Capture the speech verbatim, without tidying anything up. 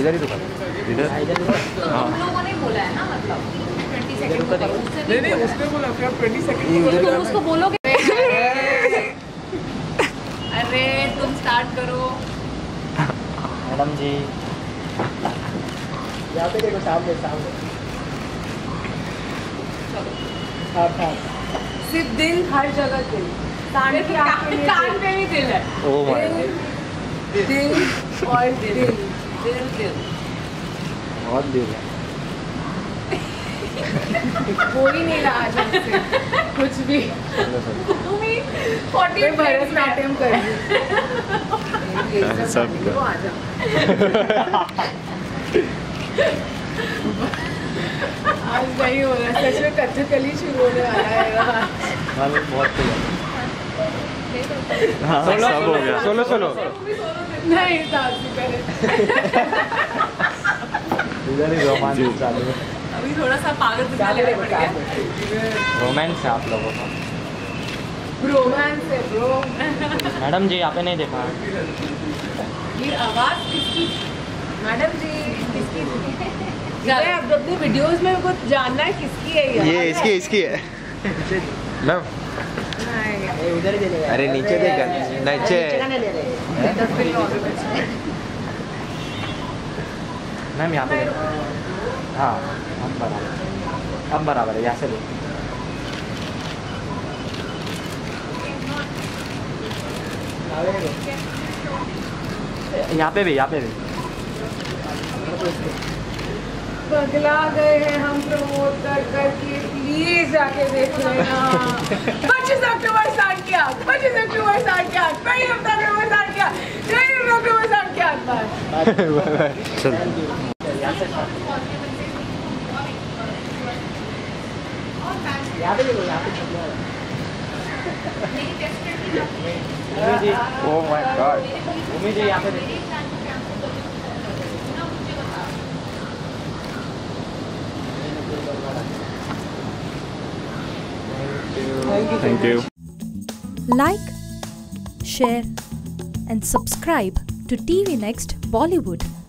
इधर ही तो कर इधर। हाँ तुम लोगों ने बोला है ना, मतलब ट्वेंटी सेकंड को करो। नहीं नहीं उसने बोला फिर आप ट्वेंटी सेकंड तुम उसको बोलोगे। अरे तुम स्टार्ट करो। मैडम जी यहाँ पे देखो सामने सामने। हाँ हाँ सिर्फ दिल, हर जगह दिल। कान पे कान पे भी दिल है। ओह माय दिल दिल और दिल दिल दिल बहुत दिल है। हो ही नहीं रहा आज हमसे कुछ भी। तुम ही फोर्टी भरतनाट्यम कर रही सब आज नहीं हो रहा, सच में कथकली शुरू होने वाला है। मालूम बहुत कुछ है। हाँ सब हो गया। सोलो सोलो नहीं साथ में करे। इधर ही रोमांस चालू है। अभी थोड़ा सा पागल दिखने लगे पड़ गया। रोमांस है आप लोगों का। रोमांस है ब्रो। मैडम जी यहाँ पे नहीं देखा। ये आवाज किसकी? मैडम जी किसकी? यार अब अपनी वीडियोस में कुछ जानना है किसकी है ये? ये इसकी इसकी है मैम। उधर ही दे देगा। अरे नीचे देगा नीचे। मैम यहाँ पे हाँ हम बराबर अब बराबर है यहाँ से देखो। यहाँ पे भी यहाँ पे भी पगला गए हैं हम प्रमोट कर करके, प्लीज जाके देख लेना। पच्चीस अक्टूबर साठ के आठ पच्चीस अक्टूबर साठ के आठ पहली अक्टूबर साठ के आठ पहली अक्टूबर साठ के आठ बार। चल यहाँ पे देखो यहाँ पे ओह माय गॉड। भूमि जी यहाँ पे देखो। Thank you. Like, share and subscribe to T V Next Bollywood.